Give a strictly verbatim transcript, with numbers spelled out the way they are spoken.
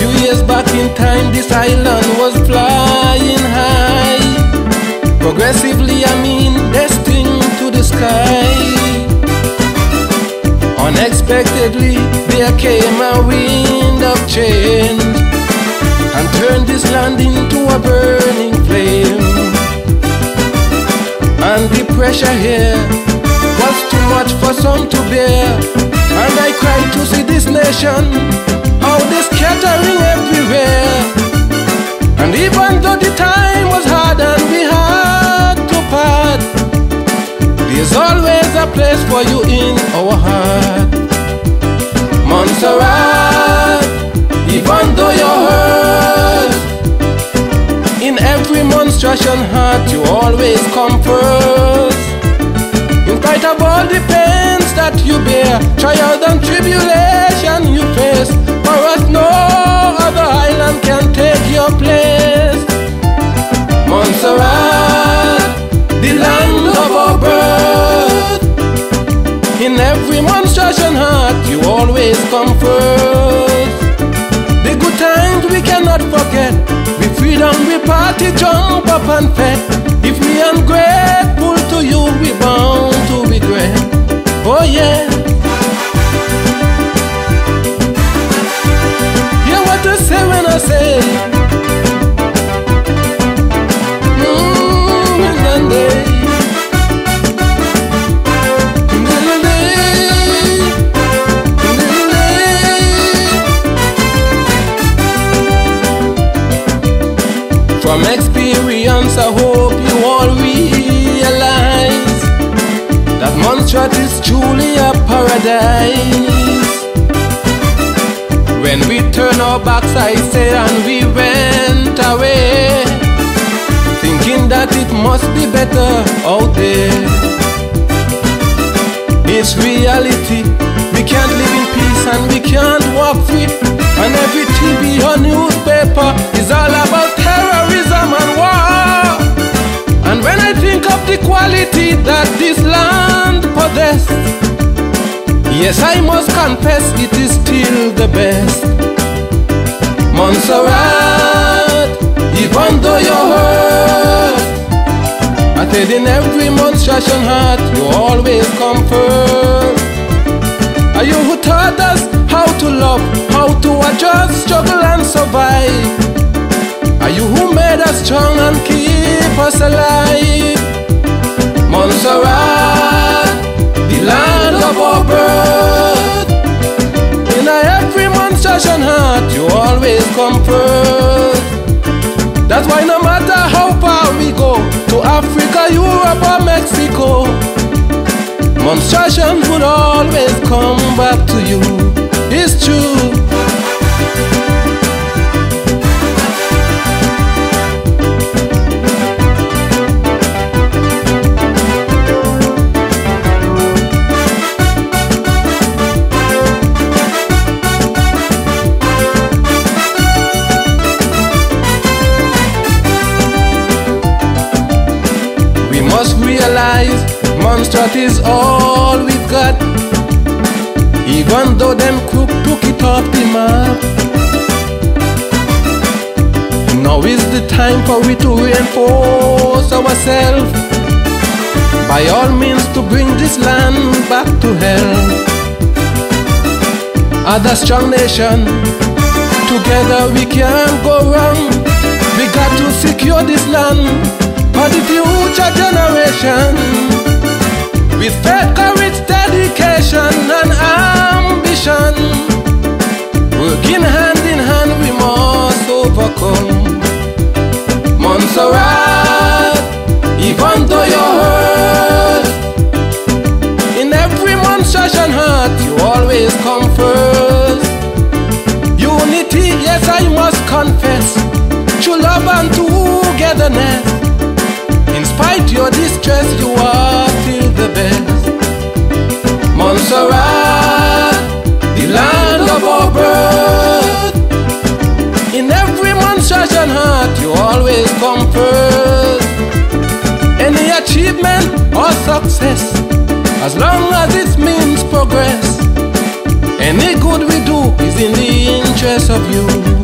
few years back in time, this island was flying high. Progressively, I mean, destined to the sky. Unexpectedly, there came a wind of change and turned this land into a burning flame. And the pressure here was too much for some to bear. And I cried to see this nation, how they scattering everywhere. And even though the time was hard and we had to part, there's always a place for you in our heart. Montserrat, even though you're hurt, in every monstration heart you always come first. In spite of all the pains that you bear, trials and tribulation you face, for us no other island can take your place. Montserrat, the land of our birth, in every monstration heart you always come first. The good times we cannot forget, with freedom we party, jump up and fet. If we ungrateful to you, we bound to regret. Oh yeah. Hear what I say when I say from experience, I hope you all realize that Montserrat is truly a paradise. When we turn our backs, I said, and we went away, thinking that it must be better out there. It's reality, we can't live in peace and we can't walk free. And every T V or newspaper is all about terrorism and war. And when I think of the quality that this land possesses, yes, I must confess it is still the best. Montserrat, even though you're hurt, I said in every monstration heart you always come first. Are you who taught us how to love, how to adjust, struggle and survive? Are you who made us strong and keep us alive? Montserrat, the land of our birth, in every monstration heart you always come first. That's why no matter how far we go, to Africa, Europe or Mexico, monstration would always come back to you. It's true. We must realize Montserrat is all we've got, even though them crook took it off the map. Now is the time for we to reinforce ourselves, by all means to bring this land back to health. As a strong nation, together we can't go wrong. We got to secure this land for the future generation. With faith, courage, dedication and ambition, working hand in hand we must overcome. Montserrat, even though you're hurt, in every monstration heart you always come first. Unity, yes I must confess, true love and togetherness. In spite your distress, you are still the best. Montserrat, the land of our birth, in every monstration heart you always come first. Any achievement or success, as long as it means progress, any good we do is in the interest of you.